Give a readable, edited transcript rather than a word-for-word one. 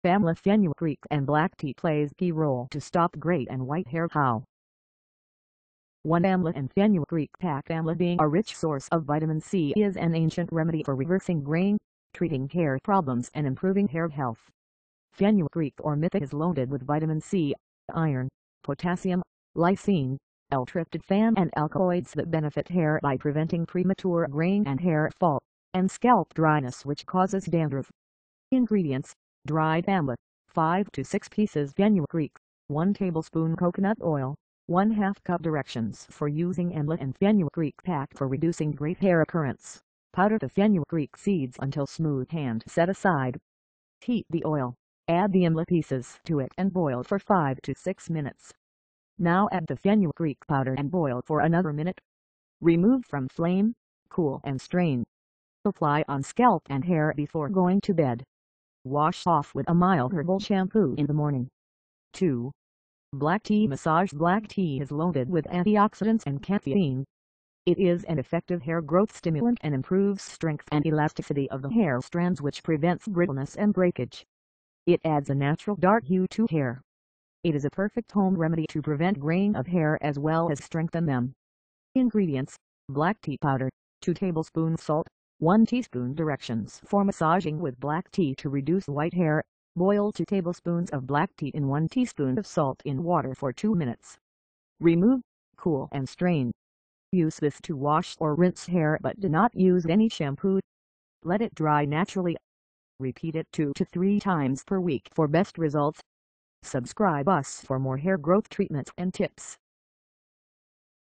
Amla fenugreek and black tea plays key role to stop gray and white hair. How? 1. Amla and fenugreek pack. Amla, being a rich source of vitamin C, is an ancient remedy for reversing graying, treating hair problems and improving hair health. Fenugreek or Mythic is loaded with vitamin C, iron, potassium, lysine, L-tryptophan and alkaloids that benefit hair by preventing premature graying and hair fall, and scalp dryness which causes dandruff. Ingredients: dried amla, 5 to 6 pieces fenugreek, 1 tablespoon coconut oil, 1/2 cup. Directions for using amla and fenugreek pack for reducing gray hair occurrence. Powder the fenugreek seeds until smooth and set aside. Heat the oil, add the amla pieces to it and boil for 5 to 6 minutes. Now add the fenugreek powder and boil for another minute. Remove from flame, cool and strain. Apply on scalp and hair before going to bed. Wash off with a mild herbal shampoo in the morning. 2. Black tea massage. Black tea is loaded with antioxidants and caffeine. It is an effective hair growth stimulant and improves strength and elasticity of the hair strands, which prevents brittleness and breakage. It adds a natural dark hue to hair. It is a perfect home remedy to prevent graying of hair as well as strengthen them. Ingredients: black tea powder, 2 tablespoons salt, 1 teaspoon. Directions for massaging with black tea to reduce white hair. Boil 2 tablespoons of black tea in 1 teaspoon of salt in water for 2 minutes. Remove, cool and strain. Use this to wash or rinse hair, but do not use any shampoo. Let it dry naturally. Repeat it 2 to 3 times per week for best results. Subscribe us for more hair growth treatments and tips.